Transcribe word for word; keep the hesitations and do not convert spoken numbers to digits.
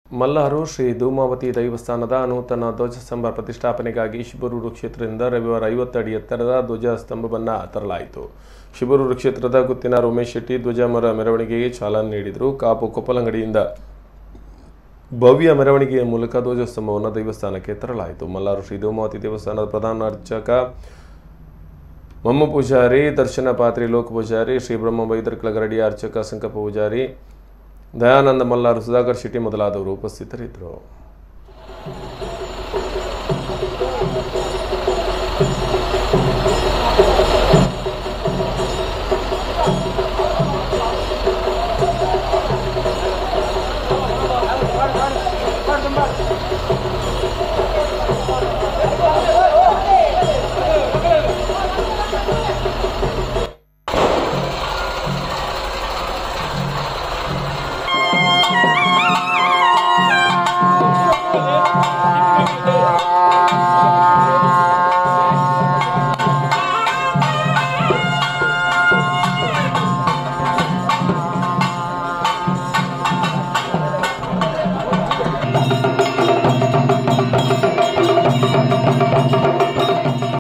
ಮಲ್ಲಾರು ಶ್ರೀ ಧೂಮಾವತಿ ದೈವಸ್ಥಾನದ ನೂತನ ಧ್ವಜಸ್ತಂಭ ಪ್ರತಿಷ್ಠಾಪನೆಗಾಗಿ ಶಿಬರೂರು ಕ್ಷೇತ್ರದಿಂದ ರವಿವಾರ ಐವತ್ತು ಅಡಿ ಎತ್ತರದ ಧ್ವಜಸ್ತಂಭವನ್ನು ತರಲಾಯಿತು. ಶಿಬರೂರು ಕ್ಷೇತ್ರದ ಗುತ್ತಿನ ಉಮೇಶ್ ಶೆಟ್ಟಿ ಧ್ವಜಮರ ಮೆರವಣಿಗೆಗೆ ಚಾಲನೆ ನೀಡಿದರು. ಕಾಪು ಕೊಪ್ಪಲಂಗಡಿಯಿಂದ ಭವ್ಯ ಮೆರವಣಿಗೆಯ ಮೂಲಕ ಧ್ವಜಸ್ತಂಭವನ್ನು ದೈವಸ್ಥಾನಕ್ಕೆ ತರಲಾಯಿತು. ಮಲ್ಲಾರು ಶ್ರೀ ಧೂಮಾವತಿ ದೇವಸ್ಥಾನದ ಪ್ರಧಾನ ಅರ್ಚಕ ಮಮ್ಮ ಪೂಜಾರಿ, ದರ್ಶನ ಪಾತ್ರಿ ಲೋಕ ಪೂಜಾರಿ, ಶ್ರೀ ಬ್ರಹ್ಮ ವೈದ್ಯರ ಗರಡಿಯ ಅರ್ಚಕ ಸಂಕಪ್ಪ ಪೂಜಾರಿ, ದಯಾನಂದ ಮಲ್ಲಾರು, ಸುಧಾಕರ್ ಶೆಟ್ಟಿ ಮೊದಲಾದವರು ಉಪಸ್ಥಿತರಿದ್ದರು. Yeah.